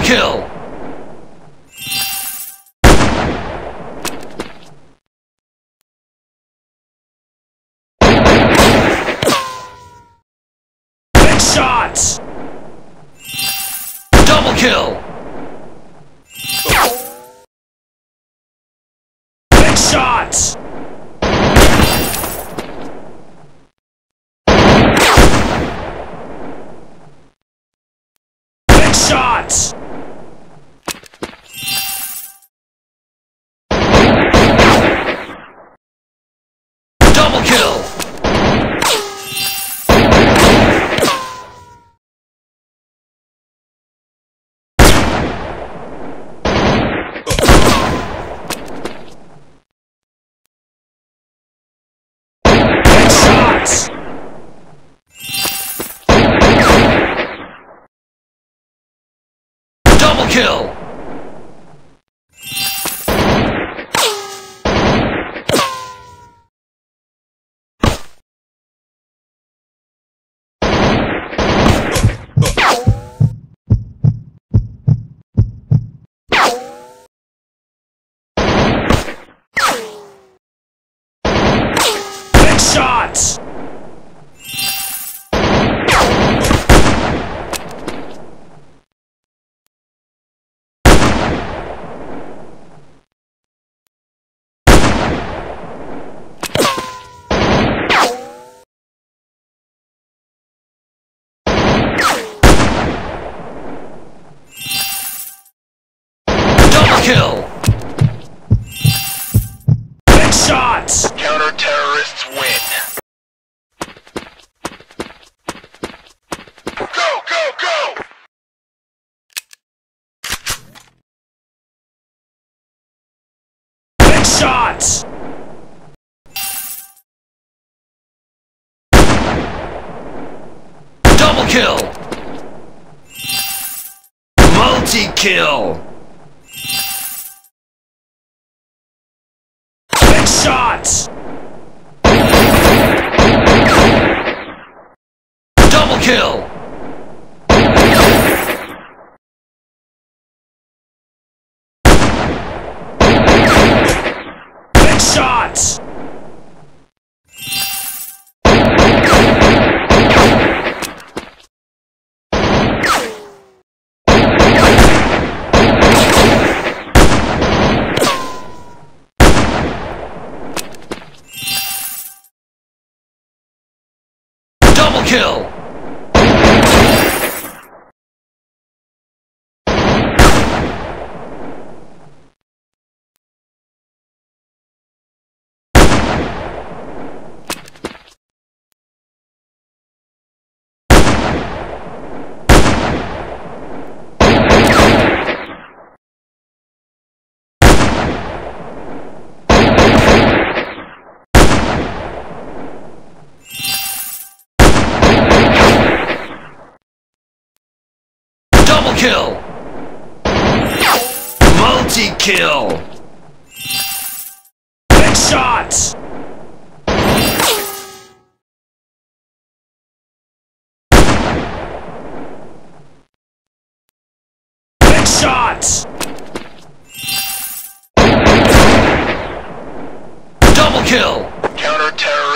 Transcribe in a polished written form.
kill! Big shots! Double kill! Big shots! Big shots! Double kill! Big shots! Double kill! Big shots! Double kill! Big shots! Counter-terrorists win. Go, go, go! Big shots! Double kill! Multi-kill! Big shots! Double kill! Big shots! Double kill! Double kill! Multi-kill! Big shots! Big shots! Double kill! Counter-terrorists